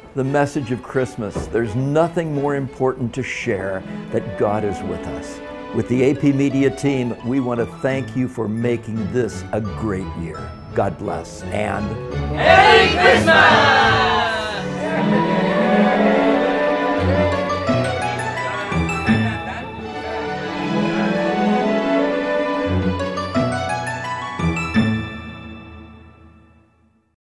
the message of Christmas. There's nothing more important to share that God is with us. With the AP Media team, we want to thank you for making this a great year. God bless and Merry Christmas!